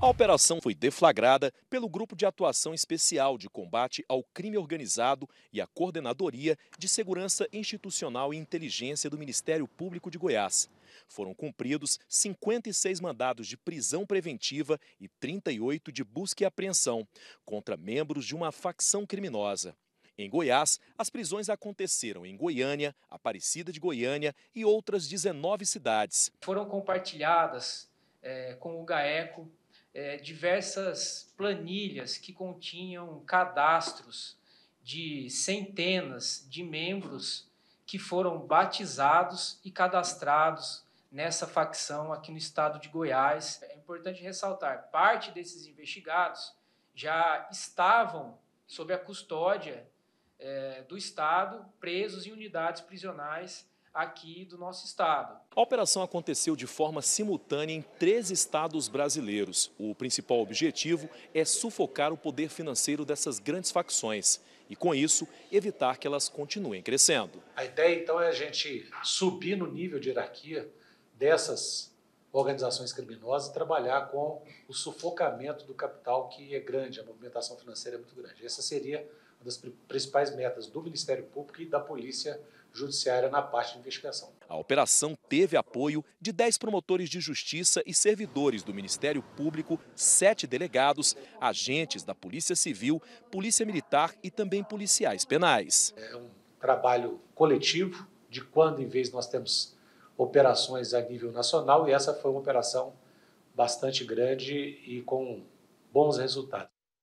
A operação foi deflagrada pelo Grupo de Atuação Especial de Combate ao Crime Organizado e a Coordenadoria de Segurança Institucional e Inteligência do Ministério Público de Goiás. Foram cumpridos 56 mandados de prisão preventiva e 38 de busca e apreensão contra membros de uma facção criminosa. Em Goiás, as prisões aconteceram em Goiânia, Aparecida de Goiânia e outras 19 cidades. Foram compartilhadas com o GAECO diversas planilhas que continham cadastros de centenas de membros que foram batizados e cadastrados nessa facção aqui no estado de Goiás. É importante ressaltar, parte desses investigados já estavam sob a custódia do estado, presos em unidades prisionais aqui do nosso estado. A operação aconteceu de forma simultânea em 3 estados brasileiros. O principal objetivo é sufocar o poder financeiro dessas grandes facções e, com isso, evitar que elas continuem crescendo. A ideia, então, é a gente subir no nível de hierarquia dessas organizações criminosas e trabalhar com o sufocamento do capital, que é grande, a movimentação financeira é muito grande. Essa seria uma das principais metas do Ministério Público e da Polícia Judiciária na parte de investigação. A operação teve apoio de 10 promotores de justiça e servidores do Ministério Público, 7 delegados, agentes da Polícia Civil, Polícia Militar e também policiais penais. É um trabalho coletivo de quando em vez nós temos operações a nível nacional, e essa foi uma operação bastante grande e com bons resultados.